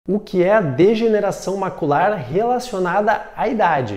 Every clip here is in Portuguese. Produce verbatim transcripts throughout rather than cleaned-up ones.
O que é a degeneração macular relacionada à idade?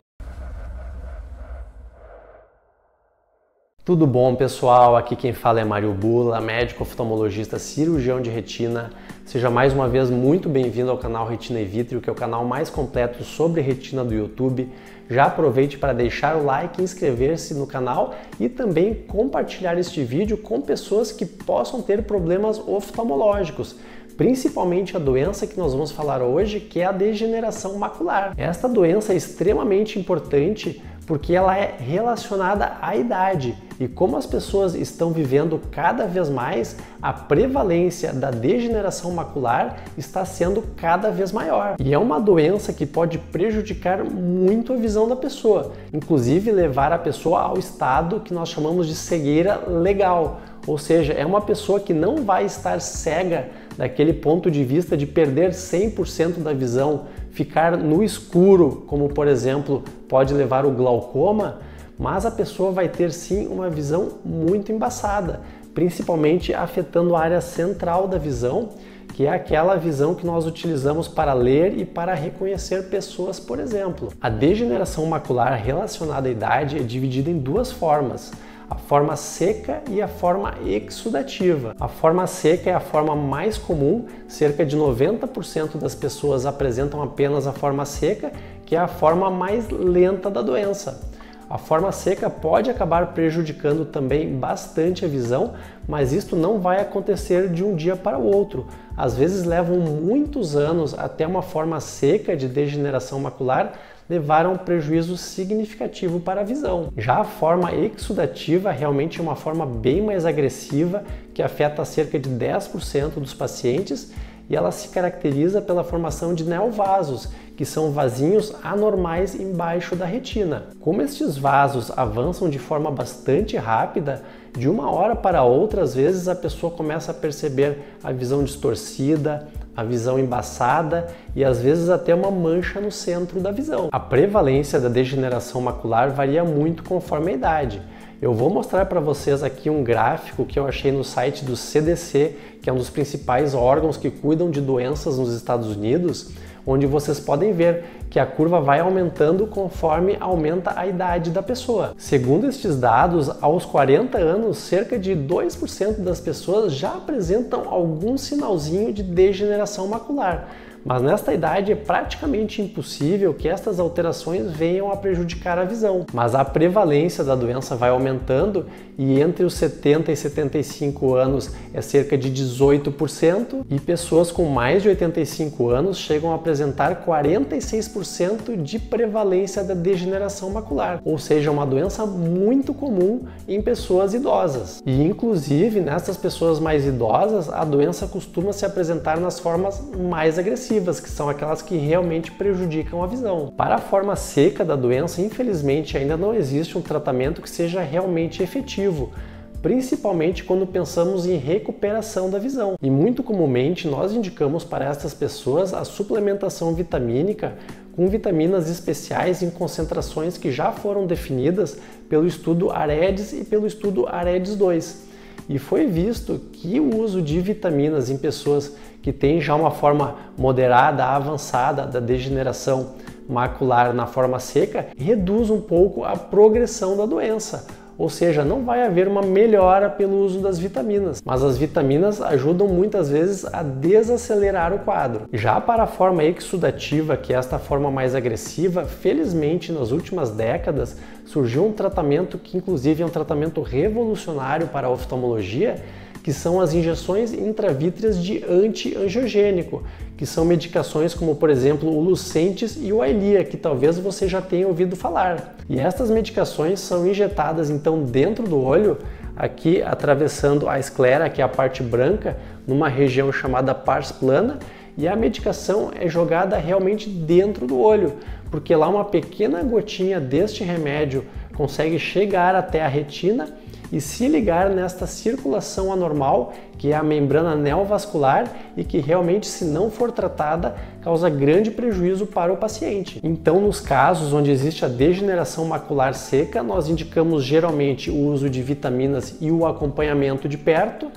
Tudo bom, pessoal? Aqui quem fala é Mário Bula, médico oftalmologista cirurgião de retina. Seja mais uma vez muito bem-vindo ao canal Retina e Vítreo, que é o canal mais completo sobre retina do YouTube. Já aproveite para deixar o like, inscrever-se no canal e também compartilhar este vídeo com pessoas que possam ter problemas oftalmológicos, principalmente a doença que nós vamos falar hoje, que é a degeneração macular. Esta doença é extremamente importante porque ela é relacionada à idade e como as pessoas estão vivendo cada vez mais, a prevalência da degeneração macular está sendo cada vez maior. E é uma doença que pode prejudicar muito a visão da pessoa, inclusive levar a pessoa ao estado que nós chamamos de cegueira legal. Ou seja, é uma pessoa que não vai estar cega daquele ponto de vista de perder cem por cento da visão, ficar no escuro, como por exemplo pode levar o glaucoma, mas a pessoa vai ter sim uma visão muito embaçada, principalmente afetando a área central da visão, que é aquela visão que nós utilizamos para ler e para reconhecer pessoas, por exemplo. A degeneração macular relacionada à idade é dividida em duas formas: a forma seca e a forma exudativa. A forma seca é a forma mais comum, cerca de noventa por cento das pessoas apresentam apenas a forma seca, que é a forma mais lenta da doença. A forma seca pode acabar prejudicando também bastante a visão, mas isto não vai acontecer de um dia para o outro. Às vezes levam muitos anos até uma forma seca de degeneração macular levar a um prejuízo significativo para a visão. Já a forma exudativa realmente é uma forma bem mais agressiva, que afeta cerca de dez por cento dos pacientes, e ela se caracteriza pela formação de neovasos, que são vasinhos anormais embaixo da retina. Como estes vasos avançam de forma bastante rápida, de uma hora para outra, às vezes a pessoa começa a perceber a visão distorcida, a visão embaçada e às vezes até uma mancha no centro da visão. A prevalência da degeneração macular varia muito conforme a idade. Eu vou mostrar para vocês aqui um gráfico que eu achei no site do C D C, que é um dos principais órgãos que cuidam de doenças nos Estados Unidos, onde vocês podem ver que a curva vai aumentando conforme aumenta a idade da pessoa. Segundo estes dados, aos quarenta anos, cerca de dois por cento das pessoas já apresentam algum sinalzinho de degeneração macular. Mas nesta idade é praticamente impossível que estas alterações venham a prejudicar a visão. Mas a prevalência da doença vai aumentando e entre os setenta e setenta e cinco anos é cerca de dezoito por cento e pessoas com mais de oitenta e cinco anos chegam a apresentar quarenta e seis por cento de prevalência da degeneração macular, ou seja, uma doença muito comum em pessoas idosas. E inclusive nessas pessoas mais idosas, a doença costuma se apresentar nas formas mais agressivas, que são aquelas que realmente prejudicam a visão. Para a forma seca da doença, infelizmente, ainda não existe um tratamento que seja realmente efetivo, principalmente quando pensamos em recuperação da visão. E muito comumente nós indicamos para essas pessoas a suplementação vitamínica com vitaminas especiais em concentrações que já foram definidas pelo estudo AREDS e pelo estudo AREDS dois. E foi visto que o uso de vitaminas em pessoas que têm já uma forma moderada, avançada da degeneração macular na forma seca, reduz um pouco a progressão da doença. Ou seja, não vai haver uma melhora pelo uso das vitaminas, mas as vitaminas ajudam muitas vezes a desacelerar o quadro. Já para a forma exudativa, que é esta forma mais agressiva, felizmente nas últimas décadas surgiu um tratamento que inclusive é um tratamento revolucionário para a oftalmologia, que são as injeções intravítreas de anti-angiogênico, que são medicações como, por exemplo, o Lucentis e o Eylea, que talvez você já tenha ouvido falar. E estas medicações são injetadas então dentro do olho, aqui atravessando a esclera, que é a parte branca, numa região chamada pars plana, e a medicação é jogada realmente dentro do olho, porque lá uma pequena gotinha deste remédio consegue chegar até a retina e se ligar nesta circulação anormal, que é a membrana neovascular e que realmente, se não for tratada, causa grande prejuízo para o paciente. Então, nos casos onde existe a degeneração macular seca, nós indicamos geralmente o uso de vitaminas e o acompanhamento de perto,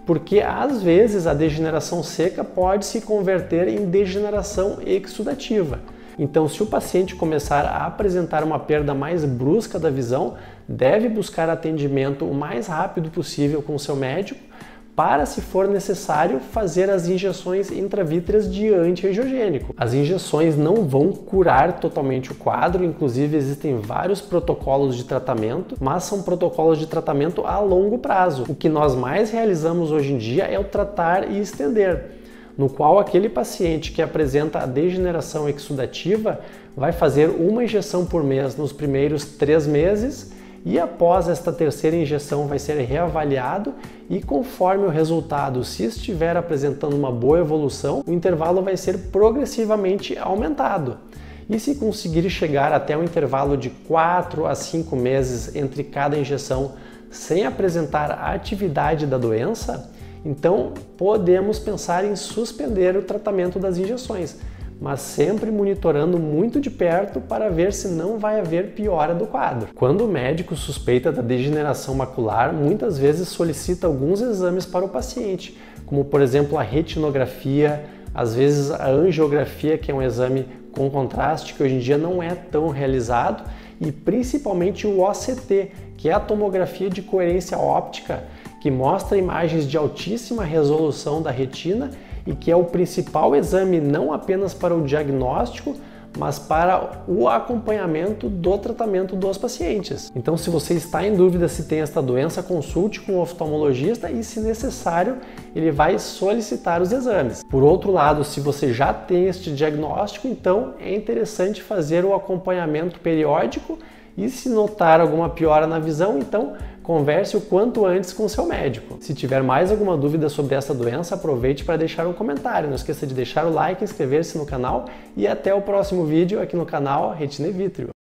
porque às vezes a degeneração seca pode se converter em degeneração exudativa. Então, se o paciente começar a apresentar uma perda mais brusca da visão, deve buscar atendimento o mais rápido possível com o seu médico para, se for necessário, fazer as injeções intravítreas de anti-angiogênico. As injeções não vão curar totalmente o quadro, inclusive existem vários protocolos de tratamento, mas são protocolos de tratamento a longo prazo. O que nós mais realizamos hoje em dia é o tratar e estender, no qual aquele paciente que apresenta a degeneração exudativa vai fazer uma injeção por mês nos primeiros três meses e após esta terceira injeção vai ser reavaliado e conforme o resultado, se estiver apresentando uma boa evolução, o intervalo vai ser progressivamente aumentado. E se conseguir chegar até um intervalo de quatro a cinco meses entre cada injeção sem apresentar a atividade da doença, então podemos pensar em suspender o tratamento das injeções, mas sempre monitorando muito de perto para ver se não vai haver piora do quadro. Quando o médico suspeita da degeneração macular, muitas vezes solicita alguns exames para o paciente, como por exemplo a retinografia, às vezes a angiografia, que é um exame com contraste que hoje em dia não é tão realizado, e principalmente o O C T, que é a tomografia de coerência óptica, que mostra imagens de altíssima resolução da retina e que é o principal exame não apenas para o diagnóstico, mas para o acompanhamento do tratamento dos pacientes. Então, se você está em dúvida se tem esta doença, consulte com o oftalmologista e, se necessário, ele vai solicitar os exames. Por outro lado, se você já tem este diagnóstico, então é interessante fazer o acompanhamento periódico e, se notar alguma piora na visão, então converse o quanto antes com o seu médico. Se tiver mais alguma dúvida sobre essa doença, aproveite para deixar um comentário. Não esqueça de deixar o like, inscrever-se no canal e até o próximo vídeo aqui no canal Retina e Vítreo.